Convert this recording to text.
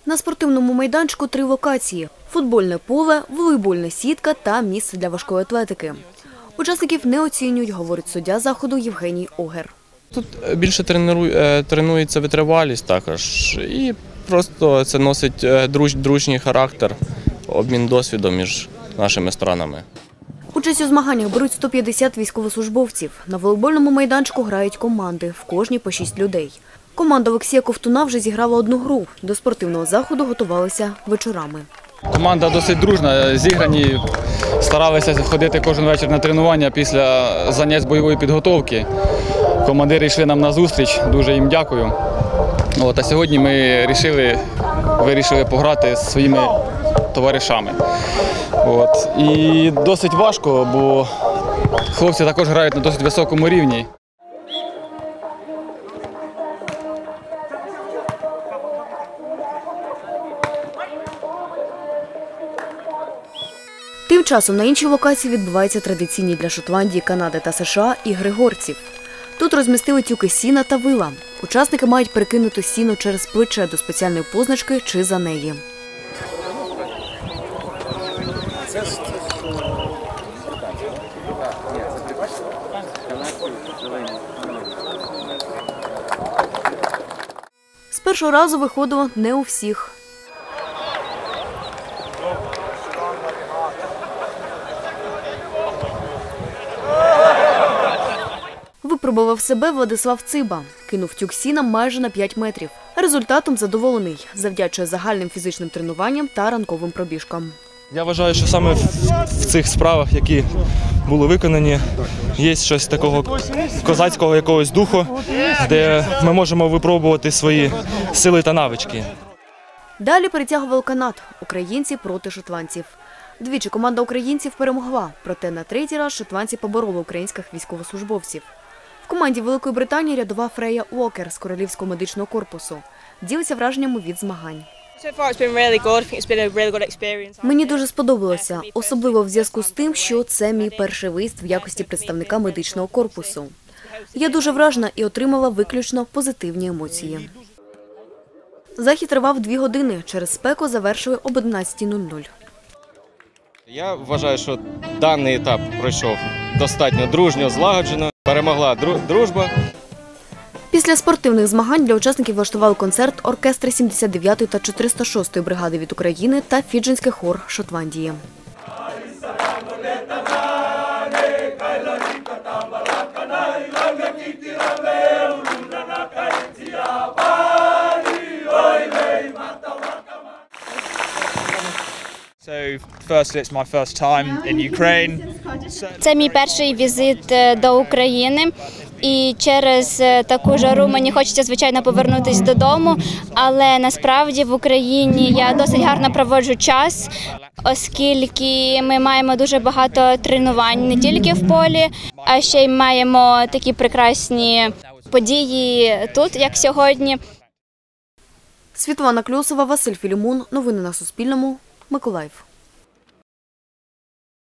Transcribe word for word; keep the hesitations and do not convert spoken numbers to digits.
На спортивному майданчику три локації – футбольне поле, волейбольна сітка та місце для важкої атлетики. Учасників не оцінюють, говорить суддя заходу Євгеній Огер. Тут більше тренується витривалість також і просто це носить друж, дружній характер, обмін досвідом між нашими странами. Участь у змаганнях беруть сто п'ятдесят військовослужбовців. На волейбольному майданчику грають команди, в кожній по шість людей. Команда Олексія Ковтуна вже зіграла одну гру. До спортивного заходу готувалися вечорами. Команда досить дружна, зіграні, старалися ходити кожен вечір на тренування після занять бойової підготовки. Командири йшли нам на зустріч, дуже їм дякую. От, а сьогодні ми вирішили, вирішили пограти зі своїми товаришами. От. І досить важко, бо хлопці також грають на досить високому рівні. Тим часом на іншій локації відбуваються традиційні для Шотландії, Канади та США ігри горців. Тут розмістили тюки сіна та вила. Учасники мають перекинути сіно через плече до спеціальної позначки чи за неї. З першого разу виходило не у всіх. Випробував себе Владислав Циба. Кинув тюк сіна майже на п'ять метрів. Результатом задоволений. Завдячує загальним фізичним тренуванням та ранковим пробіжкам. Я вважаю, що саме в цих справах, які були виконані, є щось такого козацького якогось духу, де ми можемо випробувати свої сили та навички. Далі перетягував канат. Українці проти шотландців. Двічі команда українців перемогла, проте на третій раз шотландці побороли українських військовослужбовців. В команді Великої Британії рядова Фрея Уокер з Королівського медичного корпусу. Ділиться враженнями від змагань. Мені дуже сподобалося, особливо в зв'язку з тим, що це мій перший виїзд в якості представника медичного корпусу. Я дуже вражена і отримала виключно позитивні емоції. Захід тривав дві години. Через спеку завершили об одинадцятій нуль нуль. Я вважаю, що даний етап пройшов достатньо дружньо, злагоджено. Перемогла дружба. Після спортивних змагань для учасників влаштували концерт оркестри сімдесят дев'ятої та чотириста шостої бригади від України та фіджинський хор Шотландії. Це мій перший візит до України. І через таку жару мені хочеться, звичайно, повернутися додому, але насправді в Україні я досить гарно проводжу час, оскільки ми маємо дуже багато тренувань не тільки в полі, а ще й маємо такі прекрасні події тут, як сьогодні. Світлана Кльосова, Василь Філімон. Новини на Суспільному. Миколаїв.